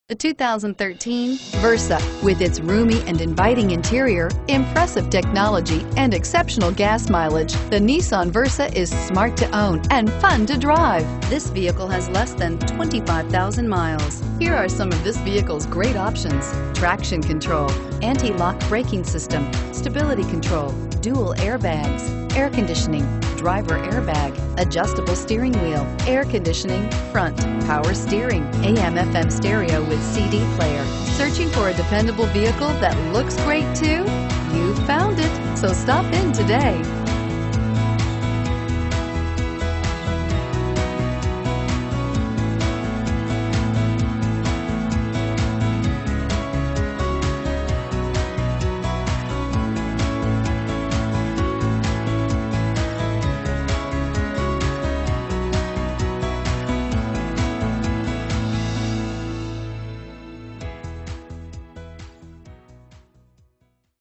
The 2013 Versa. With its roomy and inviting interior, impressive technology, and exceptional gas mileage, the Nissan Versa is smart to own and fun to drive. This vehicle has less than 25,000 miles. Here are some of this vehicle's great options: traction control, anti-lock braking system, stability control, dual airbags, air conditioning, driver airbag, adjustable steering wheel, air conditioning, front, power steering, AM/FM stereo with CD player. Searching for a dependable vehicle that looks great too? You found it, so stop in today.